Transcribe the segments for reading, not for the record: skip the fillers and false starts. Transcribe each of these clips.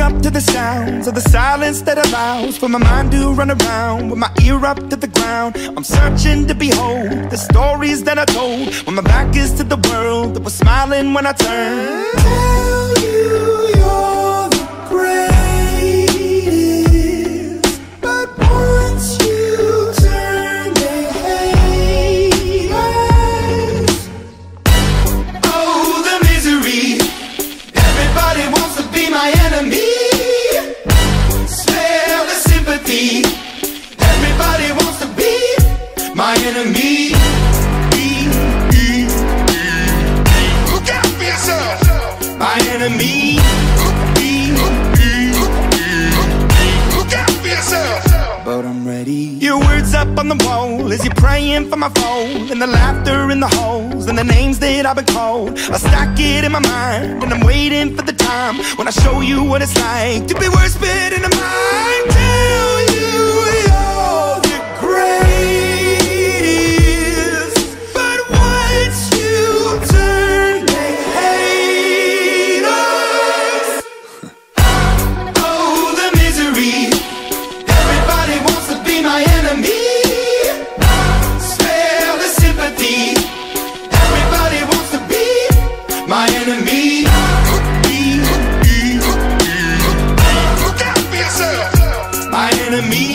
up to the sounds of the silence that allows for my mind to run around with my ear up to the ground. I'm searching to behold the stories that I told when my back is to the world that was smiling when I turned. Tell you you're the greatest, but once you turn, they hate us. Oh, the misery. Everybody wants to be my enemy. Smell the sympathy. Everybody wants to be my enemy. Look out for yourself. My enemy. Look out for yourself. But I'm ready. Your words up on the wall as you're praying for my phone, and the laughter in the holes and the names that I've been called. I stack it in my mind and I'm waiting for the time when I show you what it's like to be worse fit in the mind. Tell you you're the greatest, but once you turn, they hate us. Oh, the misery. Everybody wants to be my enemy. Spare the sympathy. Everybody wants to be my enemy. Look out for yourself. My enemy.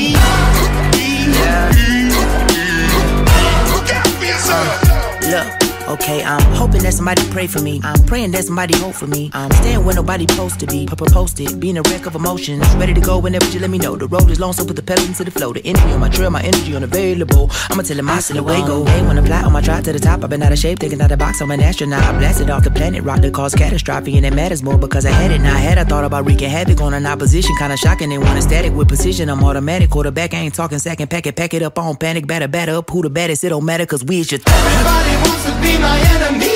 Look out for yourself. Look, okay, I'm hoping that somebody pray for me. I'm praying that somebody hope for me. I'm staying where nobody supposed to be. Posted, being a wreck of emotions. Ready to go whenever you let me know. The road is long, so put the pedal into the flow. The energy on my trail, my energy unavailable. I'ma tell him I still away go. Hey, when I fly on my drive to the top, I've been out of shape, thinking out the box. I'm an astronaut. I blasted off the planet, rock that caused catastrophe, and it matters more because I had it. Now I had I thought about wreaking havoc on an opposition, kinda shocking. They want a static with precision. I'm automatic, quarterback. I ain't talking second pack it up on panic, batter up. Who the baddest? It don't matter, cause we is your Everybody wants to be my enemy.